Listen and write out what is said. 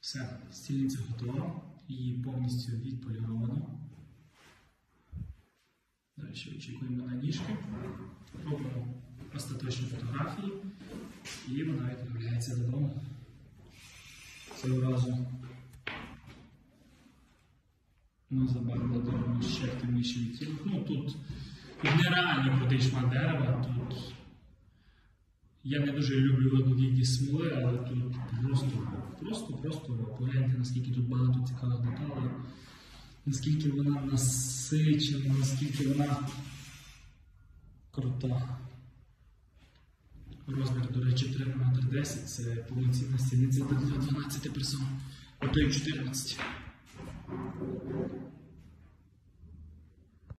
Все, стільниця готова, її повністю відполіровано. Далі очікуємо на ніжки, робимо остаточні фотографії і вона відправляється додому. Цього разу ми забарвимо ще темніший відтінок. Ну, тут нереально крутий шмат дерева, тут я не дуже люблю однорідні смоли, але тут просто погляньте, наскільки тут багато цікавих деталей, наскільки вона насичена, наскільки вона крута. Розмір, до речі, 3х10, це повноцінна стільниця для 12 персон, а то й 14.